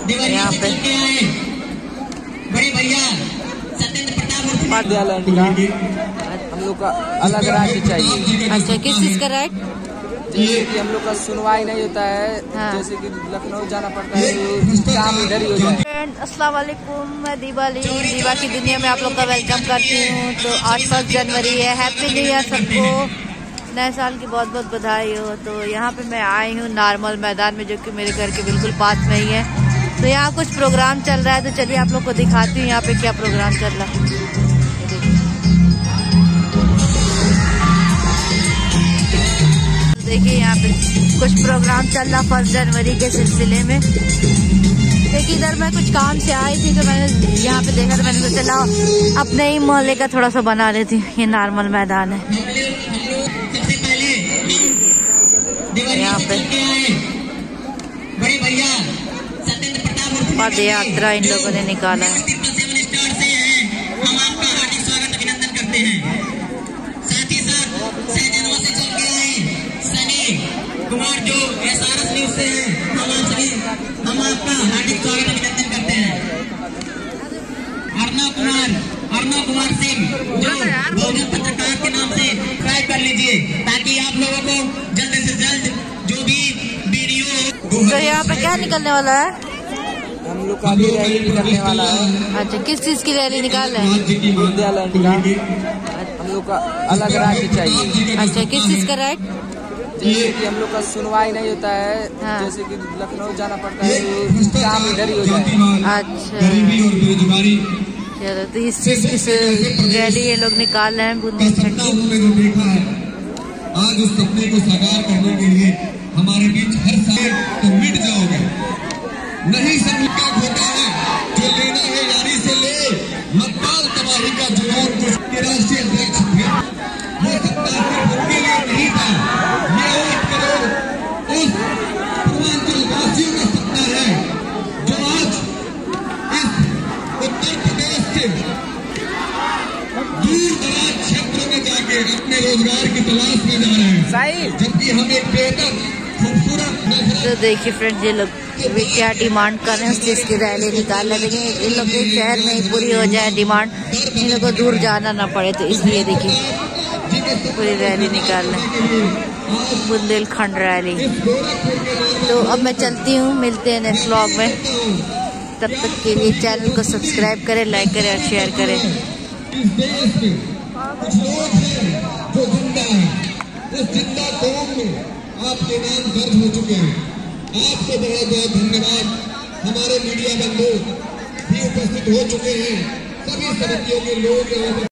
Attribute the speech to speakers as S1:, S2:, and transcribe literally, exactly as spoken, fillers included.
S1: यहाँ पे
S2: बड़े भैया सत्येंद्र प्रताप
S1: पाठ्यालय का हम लोग का अलग राज्य चाहिए।
S3: अच्छा, किस चीज का राइट?
S1: जैसे कि हम लोग का सुनवाई नहीं होता है। हाँ। जैसे कि लखनऊ जाना पड़ता है, काम इधर ही हो जाए।
S3: फ्रेंड अस्सलाम वालेकुम, मैं दीवाली दीवा की दुनिया में आप लोग का वेलकम करती हूँ। तो आज फर्स्ट जनवरी है, हैप्पी न्यू ईयर सबको, नए साल की बहुत बहुत बधाई हो। तो यहाँ पे मैं आई हूँ नॉर्मल मैदान में, जो कि मेरे घर के बिल्कुल पास में ही है। तो यहाँ कुछ प्रोग्राम चल रहा है, तो चलिए आप लोग को दिखाती हूँ यहाँ पे क्या प्रोग्राम चल रहा है। देखिए यहाँ पे कुछ प्रोग्राम चल रहा फर्स्ट जनवरी के सिलसिले में। देखिए इधर मैं कुछ काम से आई थी, तो मैंने यहाँ पे देखा, तो मैंने सोचा चला अपने ही मोहल्ले का थोड़ा सा बना लेती हूँ। ये नॉर्मल मैदान है यहाँ पे।
S2: बड़े भैया सत्येंद्र प्रताप
S3: पद यात्रा इन लोगों ने निकाला है।
S2: हम आपका हार्दिक स्वागत अभिनंदन करते हैं। साथ ही साथ सहजनवा से चल के आए सनी कुमार जो एसआरएस न्यूज से हैं, हम आप सभी हम आपका हार्दिक स्वागत अभिनंदन करते हैं। अर्णव कुमार अर्णव कुमार सिंह जो बहुजन पत्रकार के नाम से सब्सक्राइब कर लीजिए, ताकि आप लोगों को जल्द से जल्द जो भी वीडियो।
S3: तो यहाँ पे क्या निकलने वाला है?
S1: हम लोग का भी रैली निकलने वाला है।
S3: अच्छा, किस चीज की रैली निकाल रहे हैं?
S1: विद्यालय का हम लोग का अलग राज्य चाहिए।
S3: अच्छा, किस चीज का राइट?
S1: जैसे कि हम लोग का सुनवाई नहीं होता है।
S3: हाँ।
S1: जैसे कि लखनऊ जाना पड़ता है, काम इधर ही हो जाए।
S3: अच्छा, चलो, तो इस चीज की रैली ये लोग निकाल रहे हैं बुंदेलखंड की।
S4: आज उस सपने को साकार करने के लिए हमारे बीच हर साल तो मिट जाओगे नहीं। सब क्या होता है जो लेना है यारी से ले, मतदान तबाही का जुनून कुछ के राष्ट्रीय अध्यक्ष थे। ये सत्ता सिर्फ उनके लिए नहीं था, ये एक करोड़ उस पूर्वांचल वासियों का सपना है जो आज इस उत्तर प्रदेश से दूर दराज क्षेत्र में जाके अपने रोजगार की तलाश में जा रहे हैं, जबकि हम एक बेहतर खूबसूरत।
S3: तो देखिए फ्रेंड, ये लोग वे क्या डिमांड कर रहे हैं, उस चीज की रैली निकाल रहे हैं। लेकिन इन लोग के शहर में ही पूरी हो जाए डिमांड, इन लोग को दूर जाना ना पड़े, तो इसलिए देखिए पूरी रैली निकाल रहे हैं, बुंदेलखंड रैली। तो अब मैं चलती हूँ, मिलते हैं नेक्स्ट व्लॉग में। तब तक के लिए चैनल को सब्सक्राइब करें, लाइक करें और शेयर करें।
S4: इस देश में कुछ लोग हैं जो जिंदा हैं, उस जिंदा कौम में आपके नाम दर्ज हो चुके हैं। आपको बहुत बहुत धन्यवाद। हमारे मीडिया बंधु भी उपस्थित हो चुके हैं, सभी समितियों के लोग।